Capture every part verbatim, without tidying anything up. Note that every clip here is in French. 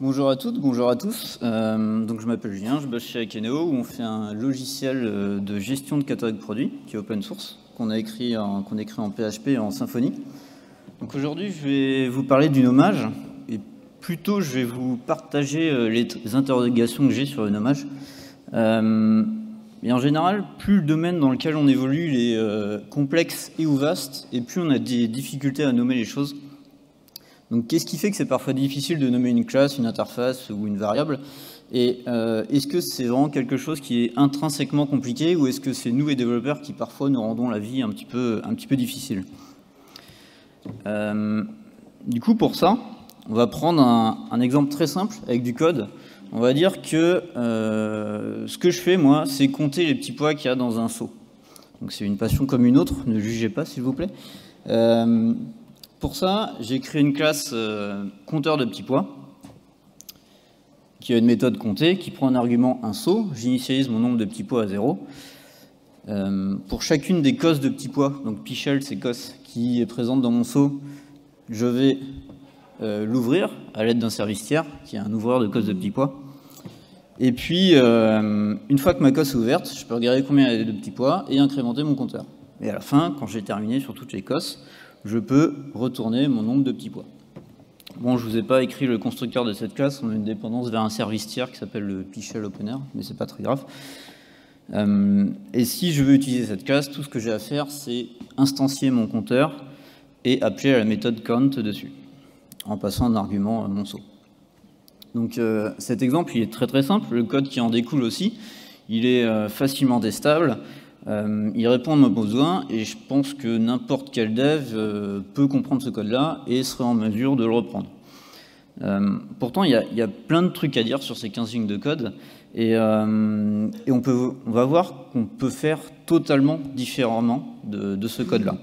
Bonjour à toutes, bonjour à tous. Euh, donc je m'appelle Julien, je bosse chez Akeneo où on fait un logiciel de gestion de catalogue produits qui est open source, qu'on a écrit en, qu'on écrit en P H P et en Symfony. Donc aujourd'hui je vais vous parler du nommage et plutôt je vais vous partager les, les interrogations que j'ai sur le nommage. Euh, et en général, plus le domaine dans lequel on évolue est euh, complexe et ou vaste, et plus on a des difficultés à nommer les choses. Donc, qu'est-ce qui fait que c'est parfois difficile de nommer une classe, une interface ou une variable? Et euh, est-ce que c'est vraiment quelque chose qui est intrinsèquement compliqué ou est-ce que c'est nous, les développeurs, qui parfois nous rendons la vie un petit peu, un petit peu difficile? euh, Du coup, pour ça, on va prendre un, un exemple très simple avec du code. On va dire que euh, ce que je fais, moi, c'est compter les petits pois qu'il y a dans un seau. Donc, c'est une passion comme une autre, ne jugez pas, s'il vous plaît. Euh, Pour ça, j'ai créé une classe euh, compteur de petits pois qui a une méthode compter qui prend un argument un seau. J'initialise mon nombre de petits pois à zéro. Euh, pour chacune des cosses de petits pois, donc pichel, c'est cosse qui est présente dans mon seau, je vais euh, l'ouvrir à l'aide d'un service tiers qui est un ouvreur de cosses de petits pois. Et puis, euh, une fois que ma cosse est ouverte, je peux regarder combien il y a de petits pois et incrémenter mon compteur. Et à la fin, quand j'ai terminé sur toutes les cosses, je peux retourner mon nombre de petits pois. Bon, je ne vous ai pas écrit le constructeur de cette classe, on a une dépendance vers un service tiers qui s'appelle le pichel opener, mais c'est pas très grave. Euh, et si je veux utiliser cette classe, tout ce que j'ai à faire, c'est instancier mon compteur et appeler à la méthode count dessus, en passant un argument à mon seau. Donc euh, cet exemple, il est très très simple, le code qui en découle aussi, il est euh, facilement testable. Euh, il répond à mes besoins et je pense que n'importe quel dev euh, peut comprendre ce code-là et serait en mesure de le reprendre. Euh, pourtant, il y, a, il y a plein de trucs à dire sur ces quinze lignes de code et, euh, et on, peut, on va voir qu'on peut faire totalement différemment de, de ce code-là.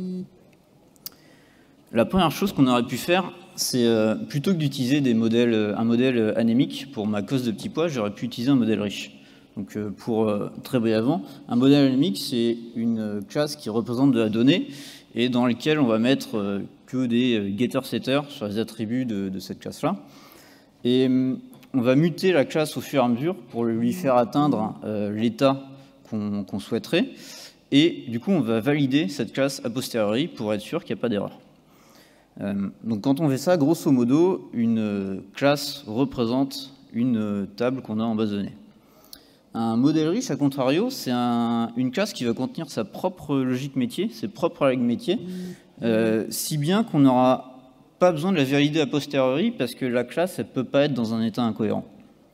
La première chose qu'on aurait pu faire, c'est euh, plutôt que d'utiliser des modèles, un modèle anémique pour ma cosse de petits pois, j'aurais pu utiliser un modèle riche. Donc euh, pour euh, très brièvement, un modèle anémique, c'est une classe qui représente de la donnée et dans laquelle on va mettre euh, que des euh, getter-setters sur les attributs de, de cette classe-là. Et euh, on va muter la classe au fur et à mesure pour lui faire atteindre euh, l'état qu'on qu'on souhaiterait. Et du coup, on va valider cette classe a posteriori pour être sûr qu'il n'y a pas d'erreur. Euh, donc quand on fait ça, grosso modo, une classe représente une table qu'on a en base de données. Un modèle riche, à contrario, c'est un, une classe qui va contenir sa propre logique métier, ses propres règles métiers, euh, si bien qu'on n'aura pas besoin de la valider a posteriori parce que la classe, elle ne peut pas être dans un état incohérent.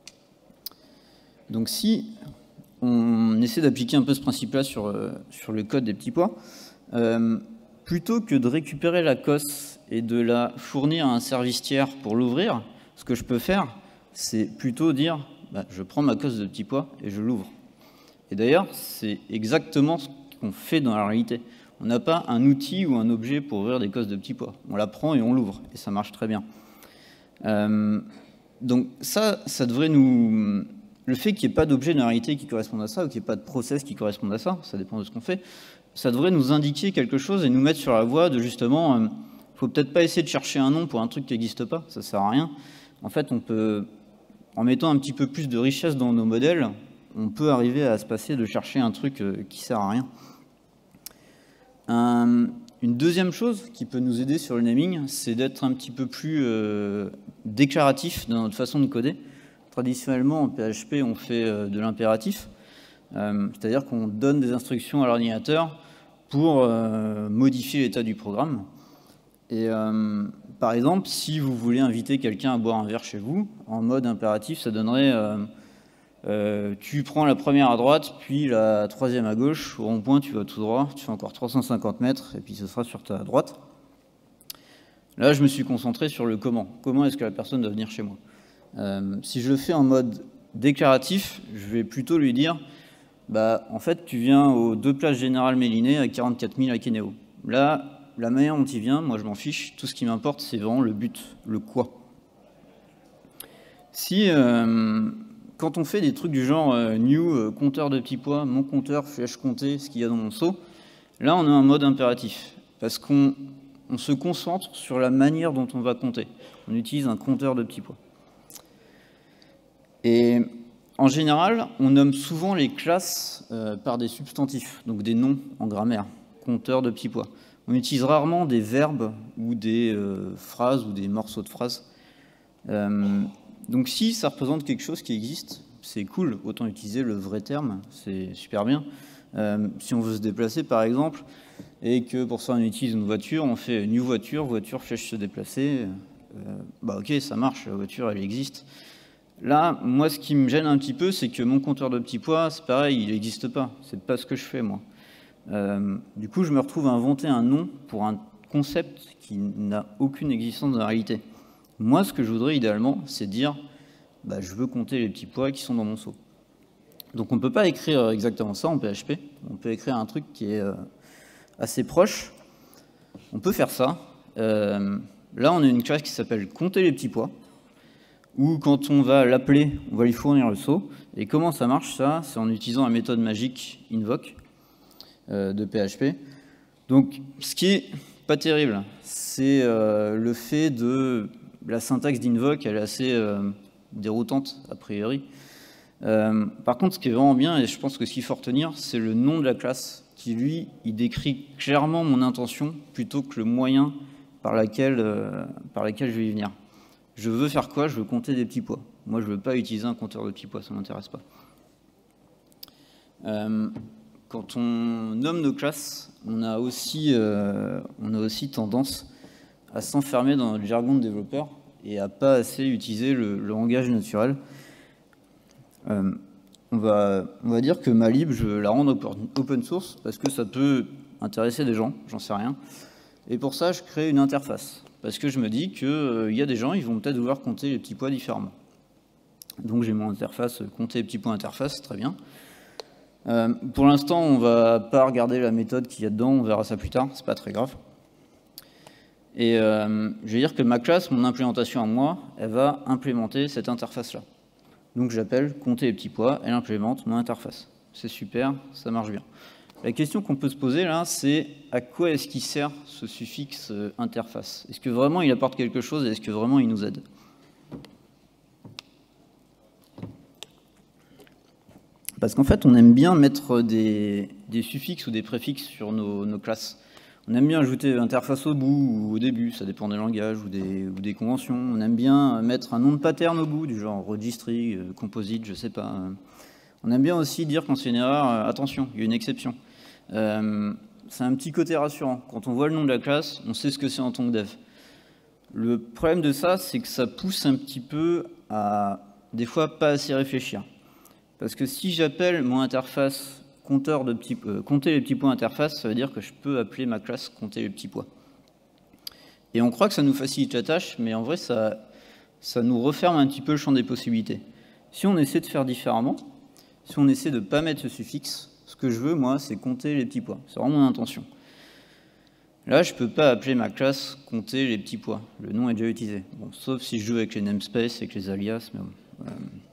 Donc si on essaie d'appliquer un peu ce principe-là sur, euh, sur le code des petits pois, euh, plutôt que de récupérer la cosse et de la fournir à un service tiers pour l'ouvrir, ce que je peux faire, c'est plutôt dire bah, je prends ma cosse de petits pois et je l'ouvre. Et d'ailleurs, c'est exactement ce qu'on fait dans la réalité. On n'a pas un outil ou un objet pour ouvrir des cosses de petits pois. On la prend et on l'ouvre, et ça marche très bien. Euh, donc ça, ça devrait nous... Le fait qu'il n'y ait pas d'objet dans la réalité qui corresponde à ça, ou qu'il n'y ait pas de process qui corresponde à ça, ça dépend de ce qu'on fait, ça devrait nous indiquer quelque chose et nous mettre sur la voie de justement... Il euh, ne faut peut-être pas essayer de chercher un nom pour un truc qui n'existe pas, ça ne sert à rien. En fait, on peut... En mettant un petit peu plus de richesse dans nos modèles, on peut arriver à se passer de chercher un truc qui ne sert à rien. Un, une deuxième chose qui peut nous aider sur le naming, c'est d'être un petit peu plus euh, déclaratif dans notre façon de coder. Traditionnellement, en P H P, on fait euh, de l'impératif, euh, c'est-à-dire qu'on donne des instructions à l'ordinateur pour euh, modifier l'état du programme. Et euh, par exemple, si vous voulez inviter quelqu'un à boire un verre chez vous, en mode impératif, ça donnerait euh, euh, tu prends la première à droite, puis la troisième à gauche, au rond-point tu vas tout droit, tu fais encore trois cent cinquante mètres, et puis ce sera sur ta droite. Là, je me suis concentré sur le comment. Comment est-ce que la personne doit venir chez moi? euh, Si je le fais en mode déclaratif, je vais plutôt lui dire bah, en fait, tu viens aux deux places Général Méliné à quarante-quatre mille à Akeneo. Là, la manière dont il vient, moi je m'en fiche, tout ce qui m'importe c'est vraiment le but, le quoi. Si, euh, quand on fait des trucs du genre euh, new, euh, compteur de petits pois, mon compteur, flèche compter, ce qu'il y a dans mon seau, là on a un mode impératif, parce qu'on on se concentre sur la manière dont on va compter. On utilise un compteur de petits pois. Et en général, on nomme souvent les classes euh, par des substantifs, donc des noms en grammaire, compteur de petits pois. On utilise rarement des verbes ou des euh, phrases ou des morceaux de phrases. Euh, donc si ça représente quelque chose qui existe, c'est cool, autant utiliser le vrai terme, c'est super bien. Euh, si on veut se déplacer par exemple, et que pour ça on utilise une voiture, on fait new voiture, voiture flèche se déplacer, euh, bah ok, ça marche, la voiture elle existe. Là, moi ce qui me gêne un petit peu, c'est que mon compteur de petits pois, c'est pareil, il n'existe pas, c'est pas ce que je fais moi. Euh, du coup, je me retrouve à inventer un nom pour un concept qui n'a aucune existence dans la réalité. Moi, ce que je voudrais idéalement, c'est dire bah, je veux compter les petits pois qui sont dans mon seau. Donc on ne peut pas écrire exactement ça en P H P, on peut écrire un truc qui est euh, assez proche. On peut faire ça. Euh, là, on a une classe qui s'appelle compter les petits pois, où quand on va l'appeler, on va lui fournir le seau. Et comment ça marche ça? C'est en utilisant la méthode magique invoke euh, de P H P. Donc ce qui est pas terrible, c'est euh, le fait de... La syntaxe d'invoke, elle est assez euh, déroutante, a priori. Euh, par contre, ce qui est vraiment bien, et je pense que ce qu'il faut retenir, c'est le nom de la classe, qui lui, il décrit clairement mon intention, plutôt que le moyen par laquelle, euh, par laquelle je vais y venir. Je veux faire quoi? Je veux compter des petits pois. Moi, je ne veux pas utiliser un compteur de petits pois, ça ne m'intéresse pas. Euh, quand on nomme nos classes, on a aussi, euh, on a aussi tendance à s'enfermer dans le jargon de développeur et à pas assez utiliser le, le langage naturel. Euh, on, va, on va dire que ma lib, je la rends open source parce que ça peut intéresser des gens, j'en sais rien. Et pour ça, je crée une interface. Parce que je me dis qu'il euh, y a des gens, ils vont peut-être vouloir compter les petits pois différemment. Donc j'ai mon interface, compter les petits pois interface, très bien. Euh, pour l'instant, on ne va pas regarder la méthode qu'il y a dedans, on verra ça plus tard, c'est pas très grave. Et euh, je vais dire que ma classe, mon implémentation à moi, elle va implémenter cette interface-là. Donc j'appelle compter les petits pois, elle implémente mon interface. C'est super, ça marche bien. La question qu'on peut se poser là, c'est à quoi est-ce qu'il sert ce suffixe euh, interface? Est-ce que vraiment il apporte quelque chose et est-ce que vraiment il nous aide? Parce qu'en fait, on aime bien mettre des, des suffixes ou des préfixes sur nos, nos classes. On aime bien ajouter interface au bout ou au début, ça dépend des langages ou des, ou des conventions. On aime bien mettre un nom de pattern au bout, du genre registry, euh, composite, je sais pas. On aime bien aussi dire quand c'est une erreur, euh, attention, il y a une exception. Euh, c'est un petit côté rassurant. Quand on voit le nom de la classe, on sait ce que c'est en tant que dev. Le problème de ça, c'est que ça pousse un petit peu à, des fois, pas assez réfléchir. Parce que si j'appelle mon interface compteur de petits, euh, compter les petits pois interface, ça veut dire que je peux appeler ma classe compter les petits pois. Et on croit que ça nous facilite la tâche, mais en vrai, ça, ça nous referme un petit peu le champ des possibilités. Si on essaie de faire différemment, si on essaie de ne pas mettre ce suffixe, ce que je veux, moi, c'est compter les petits pois. C'est vraiment mon intention. Là, je ne peux pas appeler ma classe compter les petits pois. Le nom est déjà utilisé. Bon, sauf si je joue avec les namespaces, avec les alias, mais bon. Euh...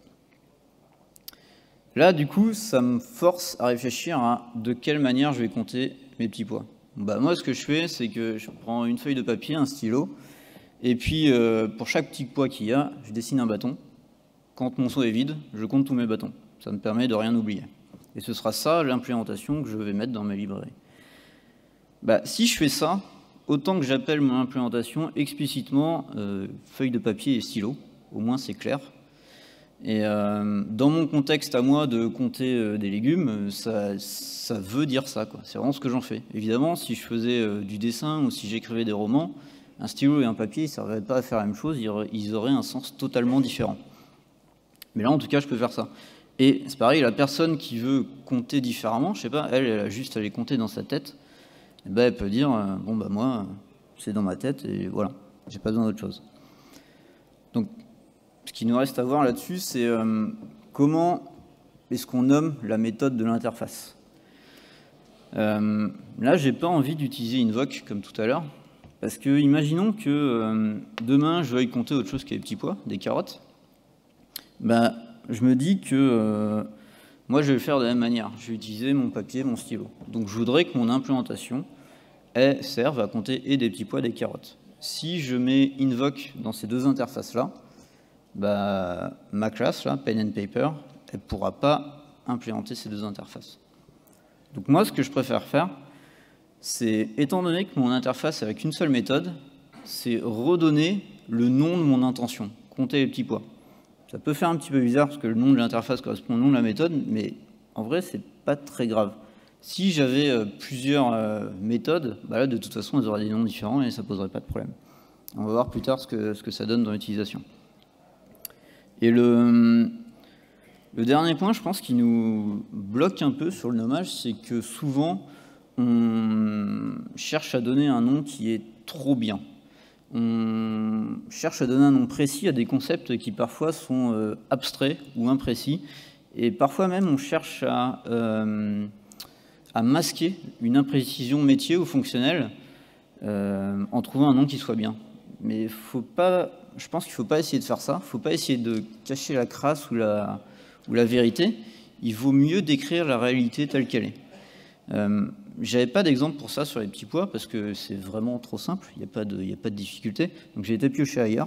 Là, du coup, ça me force à réfléchir à de quelle manière je vais compter mes petits pois. Bah, moi, ce que je fais, c'est que je prends une feuille de papier, un stylo, et puis euh, pour chaque petit pois qu'il y a, je dessine un bâton. Quand mon seau est vide, je compte tous mes bâtons. Ça me permet de rien oublier. Et ce sera ça l'implémentation que je vais mettre dans ma librairie. Bah, si je fais ça, autant que j'appelle mon implémentation explicitement euh, feuille de papier et stylo, au moins c'est clair. Et euh, dans mon contexte à moi de compter euh, des légumes, ça, ça veut dire ça, quoi. C'est vraiment ce que j'en fais. Évidemment, si je faisais euh, du dessin ou si j'écrivais des romans, un stylo et un papier, ils ne serviraient pas à faire la même chose, ils auraient un sens totalement différent. Mais là, en tout cas, je peux faire ça. Et c'est pareil, la personne qui veut compter différemment, je sais pas, elle, elle a juste à les compter dans sa tête, et ben elle peut dire, euh, bon bah moi, c'est dans ma tête, et voilà, j'ai pas besoin d'autre chose. Donc, ce qui nous reste à voir là-dessus, c'est euh, comment est-ce qu'on nomme la méthode de l'interface. Euh, là, j'ai pas envie d'utiliser invoke comme tout à l'heure, parce que imaginons que euh, demain, je veuille compter autre chose que les petits pois, des carottes. Ben, je me dis que euh, moi, je vais le faire de la même manière. Je vais utiliser mon papier, mon stylo. Donc, je voudrais que mon implémentation elle, serve à compter et des petits pois, des carottes. Si je mets invoke dans ces deux interfaces-là, bah, ma classe, là, Pen and Paper, elle ne pourra pas implémenter ces deux interfaces. Donc moi, ce que je préfère faire, c'est, étant donné que mon interface est avec une seule méthode, c'est redonner le nom de mon intention, compter les petits pois. Ça peut faire un petit peu bizarre, parce que le nom de l'interface correspond au nom de la méthode, mais en vrai, c'est pas très grave. Si j'avais euh, plusieurs euh, méthodes, bah là, de toute façon, elles auraient des noms différents et ça poserait pas de problème. On va voir plus tard ce que, ce que ça donne dans l'utilisation. Et le, le dernier point, je pense, qui nous bloque un peu sur le nommage, c'est que souvent, on cherche à donner un nom qui est trop bien. On cherche à donner un nom précis à des concepts qui parfois sont euh, abstraits ou imprécis. Et parfois même, on cherche à, euh, à masquer une imprécision métier ou fonctionnelle euh, en trouvant un nom qui soit bien. Mais faut pas, je pense qu'il ne faut pas essayer de faire ça. Il ne faut pas essayer de cacher la crasse ou la, ou la vérité. Il vaut mieux décrire la réalité telle qu'elle est. Euh, J'avais pas d'exemple pour ça sur les petits pois parce que c'est vraiment trop simple, il n'y a pas de, il n'y a pas de difficulté. Donc j'ai été pioché ailleurs.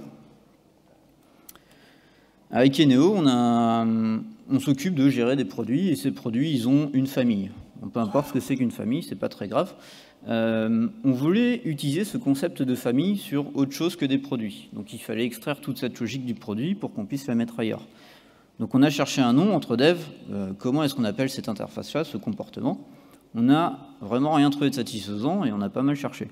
Avec Eneo, on, a, on s'occupe de gérer des produits et ces produits, ils ont une famille. Bon, peu importe ce que c'est qu'une famille, c'est pas très grave. Euh, on voulait utiliser ce concept de famille sur autre chose que des produits. Donc il fallait extraire toute cette logique du produit pour qu'on puisse la mettre ailleurs. Donc on a cherché un nom entre dev, euh, comment est-ce qu'on appelle cette interface-là, ce comportement. On n'a vraiment rien trouvé de satisfaisant et on a pas mal cherché.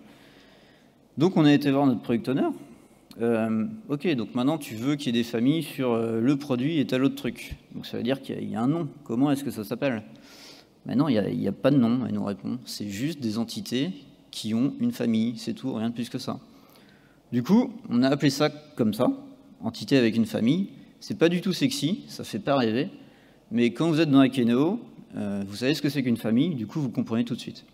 Donc on a été voir notre product owner. Euh, ok, donc maintenant tu veux qu'il y ait des familles sur euh, le produit et tel autre truc. Donc ça veut dire qu'il y, y a un nom. Comment est-ce que ça s'appelle? Ben non, il n'y a, a pas de nom, elle nous répond. C'est juste des entités qui ont une famille, c'est tout, rien de plus que ça. Du coup, on a appelé ça comme ça, entité avec une famille. C'est pas du tout sexy, ça fait pas rêver. Mais quand vous êtes dans Akeneo, Euh, vous savez ce que c'est qu'une famille, du coup vous comprenez tout de suite.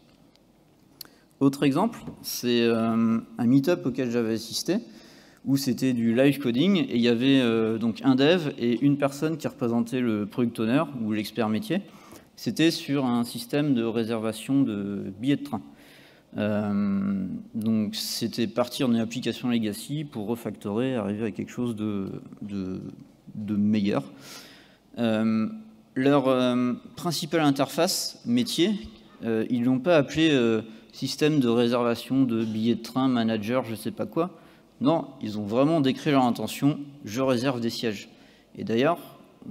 Autre exemple, c'est euh, un meet-up auquel j'avais assisté, où c'était du live coding, et il y avait euh, donc un dev et une personne qui représentait le product owner, ou l'expert métier. C'était sur un système de réservation de billets de train. Euh, donc c'était partir d'une application legacy pour refactorer, arriver à quelque chose de, de, de meilleur. Euh, Leur euh, principale interface métier, euh, ils ne l'ont pas appelé euh, système de réservation de billets de train, manager, je ne sais pas quoi. Non, ils ont vraiment décrit leur intention, je réserve des sièges. Et d'ailleurs,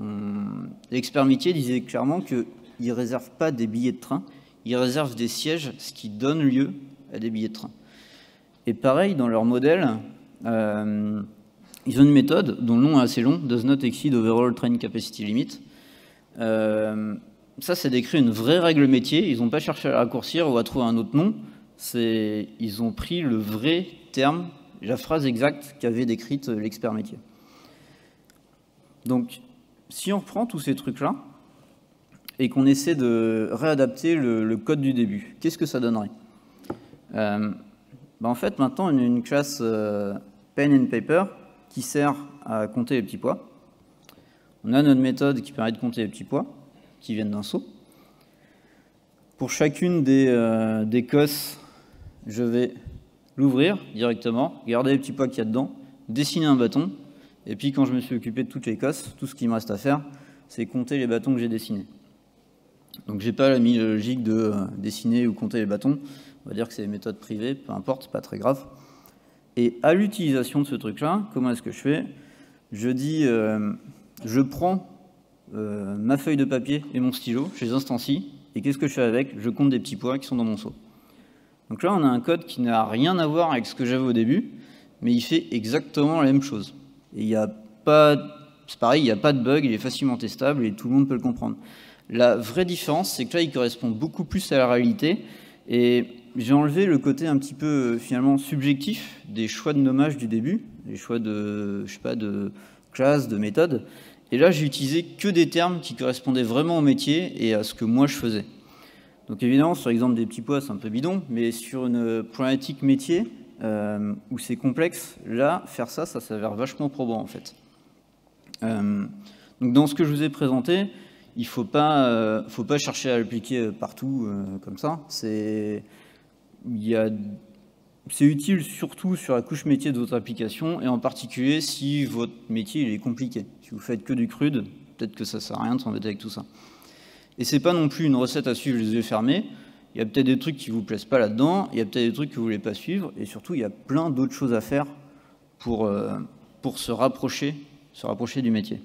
l'expert métier disait clairement qu'ils ne réservent pas des billets de train, ils réservent des sièges, ce qui donne lieu à des billets de train. Et pareil, dans leur modèle, euh, ils ont une méthode dont le nom est assez long, does not exceed overall train capacity limit. Euh, ça, c'est décrit une vraie règle métier. Ils n'ont pas cherché à la raccourcir ou à trouver un autre nom. Ils ont pris le vrai terme, la phrase exacte qu'avait décrite l'expert métier. Donc, si on reprend tous ces trucs-là et qu'on essaie de réadapter le, le code du début, qu'est-ce que ça donnerait? euh, ben En fait, maintenant, on a une classe euh, Pen and Paper qui sert à compter les petits pois. On a notre méthode qui permet de compter les petits pois qui viennent d'un saut. Pour chacune des, euh, des cosses, je vais l'ouvrir directement, regarder les petits pois qu'il y a dedans, dessiner un bâton, et puis quand je me suis occupé de toutes les cosses, tout ce qui me reste à faire, c'est compter les bâtons que j'ai dessinés. Donc j'ai pas mis la logique de euh, dessiner ou compter les bâtons, on va dire que c'est des méthodes privées, peu importe, c'est pas très grave. Et à l'utilisation de ce truc-là, comment est-ce que je fais? Je dis... Euh, Je prends euh, ma feuille de papier et mon stylo, je les instancie, et qu'est-ce que je fais avec? Je compte des petits pois qui sont dans mon seau. Donc là, on a un code qui n'a rien à voir avec ce que j'avais au début, mais il fait exactement la même chose. Et il n'y a pas, c'est pareil, il n'y a pas de bug, il est facilement testable et tout le monde peut le comprendre. La vraie différence, c'est que là, il correspond beaucoup plus à la réalité, et j'ai enlevé le côté un petit peu finalement subjectif des choix de nommage du début, les choix de, je sais pas, de classe, de méthode. Et là, j'ai utilisé que des termes qui correspondaient vraiment au métier et à ce que moi je faisais. Donc évidemment, sur l'exemple des petits pois, c'est un peu bidon, mais sur une problématique métier euh, où c'est complexe, là, faire ça, ça s'avère vachement probant en fait. Euh, donc dans ce que je vous ai présenté, il ne faut pas, euh, faut pas chercher à l'appliquer partout euh, comme ça. Il y a c'est utile surtout sur la couche métier de votre application, et en particulier si votre métier il est compliqué. Si vous faites que du crude, peut-être que ça ne sert à rien de s'embêter avec tout ça. Et c'est pas non plus une recette à suivre les yeux fermés. Il y a peut-être des trucs qui ne vous plaisent pas là-dedans, il y a peut-être des trucs que vous ne voulez pas suivre, et surtout, il y a plein d'autres choses à faire pour, euh, pour se rapprocher, se rapprocher du métier.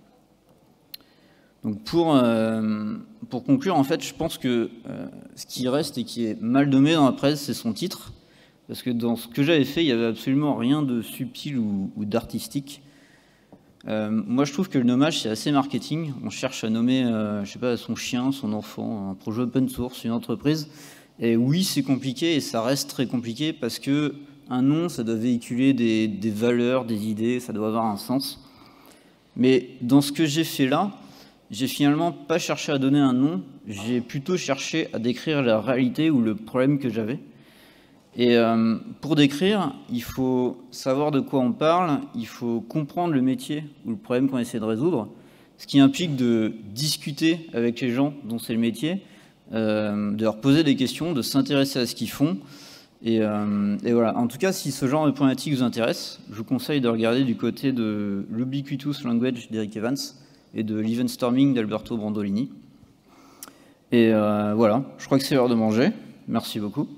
Donc pour, euh, pour conclure, en fait, je pense que euh, ce qui reste et qui est mal nommé dans la presse, c'est son titre, parce que dans ce que j'avais fait, il n'y avait absolument rien de subtil ou, ou d'artistique. Euh, moi, je trouve que le nommage, c'est assez marketing. On cherche à nommer, euh, je sais pas, son chien, son enfant, un projet open source, une entreprise. Et oui, c'est compliqué et ça reste très compliqué parce que un nom, ça doit véhiculer des, des valeurs, des idées, ça doit avoir un sens. Mais dans ce que j'ai fait là, j'ai finalement pas cherché à donner un nom, j'ai plutôt cherché à décrire la réalité ou le problème que j'avais. Et euh, pour décrire, il faut savoir de quoi on parle, il faut comprendre le métier ou le problème qu'on essaie de résoudre, ce qui implique de discuter avec les gens dont c'est le métier, euh, de leur poser des questions, de s'intéresser à ce qu'ils font. Et, euh, et voilà. En tout cas, si ce genre de problématique vous intéresse, je vous conseille de regarder du côté de l'Ubiquitous Language d'Eric Evans et de l'Event Storming d'Alberto Brandolini. Et euh, voilà, je crois que c'est l'heure de manger. Merci beaucoup.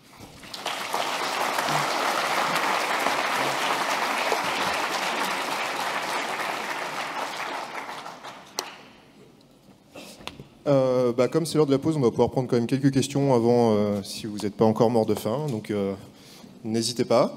Euh, bah, comme c'est l'heure de la pause, on va pouvoir prendre quand même quelques questions avant, euh, si vous n'êtes pas encore mort de faim. Donc, euh, n'hésitez pas.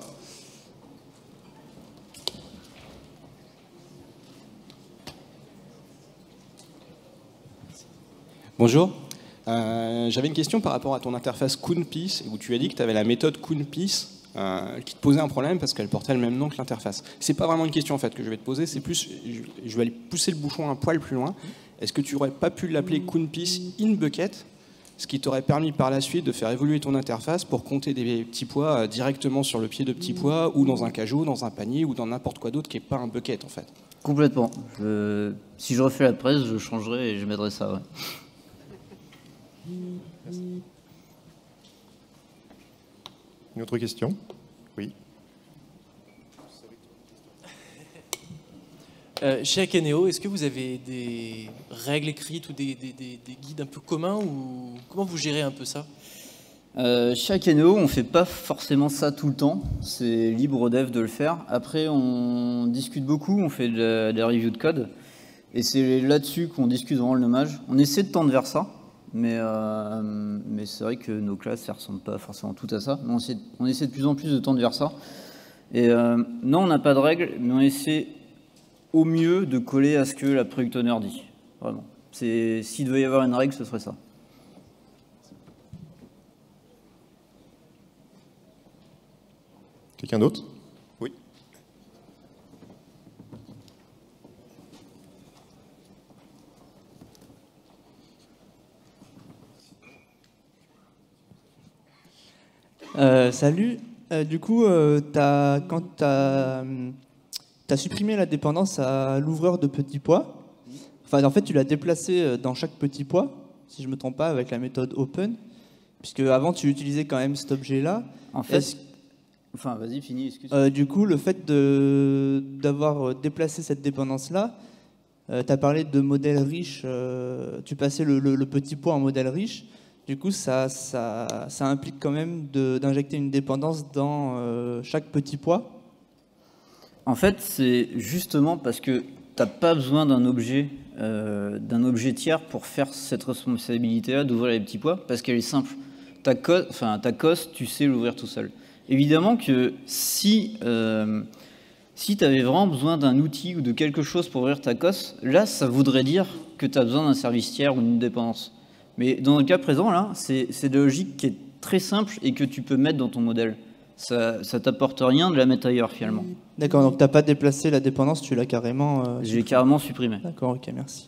Bonjour. Euh, J'avais une question par rapport à ton interface Coonpiece, où tu as dit que tu avais la méthode Coonpiece euh, qui te posait un problème parce qu'elle portait le même nom que l'interface. C'est pas vraiment une question en fait que je vais te poser, c'est plus, je, je vais aller pousser le bouchon un poil plus loin. Est-ce que tu n'aurais pas pu l'appeler Coonpiece in bucket, ce qui t'aurait permis par la suite de faire évoluer ton interface pour compter des petits pois directement sur le pied de petits pois ou dans un cajot, dans un panier ou dans n'importe quoi d'autre qui n'est pas un bucket en fait? Complètement. Je, si je refais la presse, je changerai et je mettrai ça. Ouais. Une autre question? Oui. Euh, chez Akeneo, est-ce que vous avez des règles écrites ou des, des, des, des guides un peu communs ou comment vous gérez un peu ça? euh, Chez Akeneo, on ne fait pas forcément ça tout le temps. C'est libre au dev de le faire. Après, on discute beaucoup, on fait de la, de la review de code. Et c'est là-dessus qu'on discute vraiment le nommage. On essaie de tendre vers ça. Mais, euh, mais c'est vrai que nos classes, elles ne ressemblent pas forcément toutes à ça. Mais on essaie, on essaie de plus en plus de tendre vers ça. Et euh, non, on n'a pas de règles, mais on essaie au mieux de coller à ce que la product owner dit. Vraiment. S'il devait y avoir une règle, ce serait ça. Quelqu'un d'autre? Oui. Euh, salut. Euh, du coup, euh, as, quand tu as, as supprimé la dépendance à l'ouvreur de petits pois, enfin, en fait, tu l'as déplacé dans chaque petit pois, si je ne me trompe pas, avec la méthode open, puisque avant, tu utilisais quand même cet objet-là. En fait, enfin, vas-y, finis, excuse. Euh, du coup, le fait d'avoir déplacé cette dépendance-là, euh, tu as parlé de modèle riche, euh, tu passais le, le, le petit pois en modèle riche. Du coup, ça, ça, ça implique quand même d'injecter une dépendance dans euh, chaque petit pois. En fait, c'est justement parce que tu n'as pas besoin d'un objet, euh, d'un objet tiers pour faire cette responsabilité-là d'ouvrir les petits pois, parce qu'elle est simple. Ta cos, enfin, ta cos, tu sais l'ouvrir tout seul. Évidemment que si, euh, si tu avais vraiment besoin d'un outil ou de quelque chose pour ouvrir ta cos, là, ça voudrait dire que tu as besoin d'un service tiers ou d'une dépendance. Mais dans le cas présent, là, c'est de la logique qui est très simple et que tu peux mettre dans ton modèle. Ça ne t'apporte rien de la mettre ailleurs, finalement. D'accord, donc tu n'as pas déplacé la dépendance, tu l'as carrément... Euh, J'ai carrément supprimé. D'accord, ok, merci.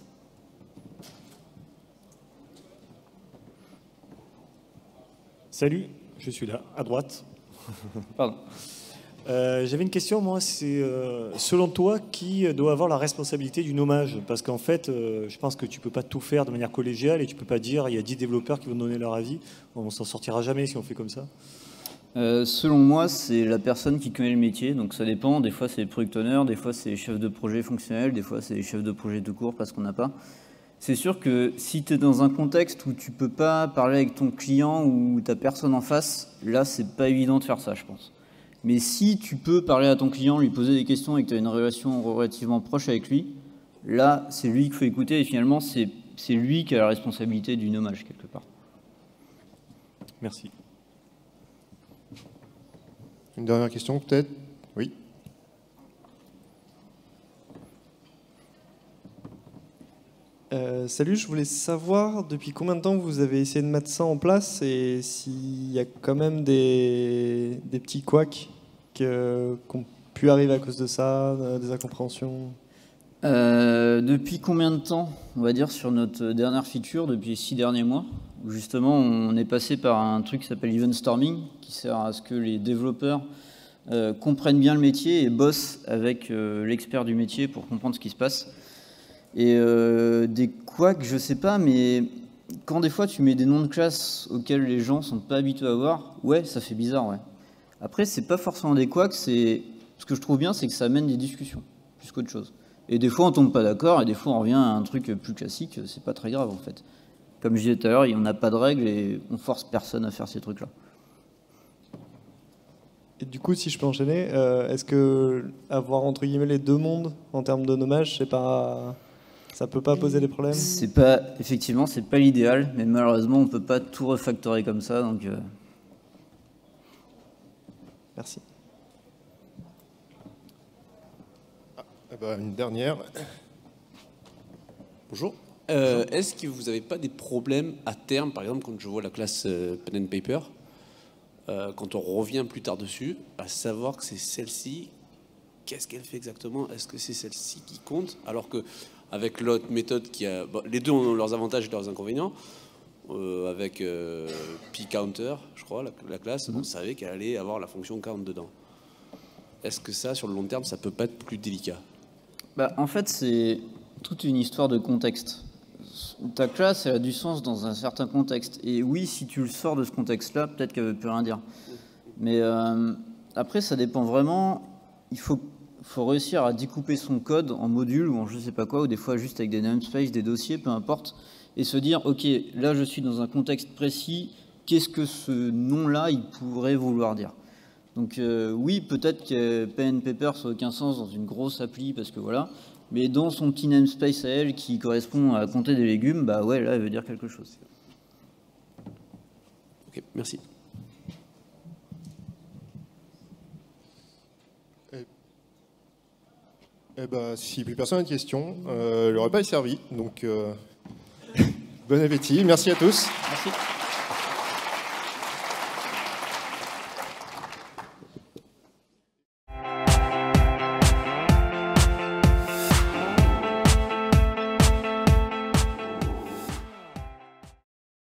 Salut, je suis là, à droite. Pardon. Euh, J'avais une question, moi, c'est euh, selon toi, qui doit avoir la responsabilité du nommage? Parce qu'en fait, euh, je pense que tu ne peux pas tout faire de manière collégiale et tu ne peux pas dire il y a dix développeurs qui vont donner leur avis. On ne s'en sortira jamais si on fait comme ça. Euh, selon moi, c'est la personne qui connaît le métier, donc ça dépend. Des fois, c'est les product owners, des fois, c'est les chefs de projet fonctionnels, des fois, c'est les chefs de projet tout court parce qu'on n'a pas. C'est sûr que si tu es dans un contexte où tu peux pas parler avec ton client ou tu n'as personne en face, là, c'est pas évident de faire ça, je pense. Mais si tu peux parler à ton client, lui poser des questions et que tu as une relation relativement proche avec lui, là, c'est lui qu'il faut écouter et finalement, c'est c'est lui qui a la responsabilité du nommage, quelque part. Merci. Une dernière question, peut-être? Oui. Euh, salut, je voulais savoir depuis combien de temps vous avez essayé de mettre ça en place et s'il y a quand même des, des petits couacs qui ont pu arriver à cause de ça, des incompréhensions. Euh, depuis combien de temps? On va dire sur notre dernière feature, depuis les six derniers mois, où justement on est passé par un truc qui s'appelle Event Storming, qui sert à ce que les développeurs euh, comprennent bien le métier et bossent avec euh, l'expert du métier pour comprendre ce qui se passe. Et euh, des couacs, je sais pas, mais quand des fois tu mets des noms de classes auxquels les gens sont pas habitués à voir, ouais, ça fait bizarre, ouais. Après, c'est pas forcément des couacs, c'est ce que je trouve bien, c'est que ça amène des discussions, plus qu'autre chose. Et des fois, on tombe pas d'accord, et des fois, on revient à un truc plus classique, c'est pas très grave, en fait. Comme je disais tout à l'heure, on n'a pas de règles et on force personne à faire ces trucs-là. Et du coup, si je peux enchaîner, euh, est-ce que avoir entre guillemets les deux mondes en termes de nommage, c'est pas, ça peut pas poser des problèmes? C'est pas, effectivement, c'est pas l'idéal, mais malheureusement, on peut pas tout refactorer comme ça, donc. Euh... Merci. Ah, eh ben, une dernière. Bonjour. Euh, Est-ce que vous n'avez pas des problèmes à terme, par exemple, quand je vois la classe euh, Pen and Paper, euh, quand on revient plus tard dessus, à savoir que c'est celle-ci, qu'est-ce qu'elle fait exactement? Est-ce que c'est celle-ci qui compte? Alors que avec l'autre méthode qui a... Bon, les deux ont leurs avantages et leurs inconvénients. Euh, avec euh, P-Counter, je crois, la, la classe, mm-hmm. on savait qu'elle allait avoir la fonction count dedans. Est-ce que ça, sur le long terme, ça peut pas être plus délicat? Bah, en fait, c'est toute une histoire de contexte. Ta classe, elle a du sens dans un certain contexte. Et oui, si tu le sors de ce contexte-là, peut-être qu'elle ne veut plus rien dire. Mais euh, après, ça dépend vraiment. Il faut, faut réussir à découper son code en modules ou en je ne sais pas quoi, ou des fois juste avec des namespaces, des dossiers, peu importe, et se dire, OK, là, je suis dans un contexte précis, qu'est-ce que ce nom-là, il pourrait vouloir dire? Donc euh, oui, peut-être que Pen and Paper n'a aucun sens dans une grosse appli, parce que voilà, mais dans son petit namespace à elle qui correspond à compter des légumes, bah ouais, là, elle veut dire quelque chose. Ok, merci. Eh, eh ben, si plus personne n'a de questions, euh, le repas est servi, donc euh, bon appétit, merci à tous. Merci.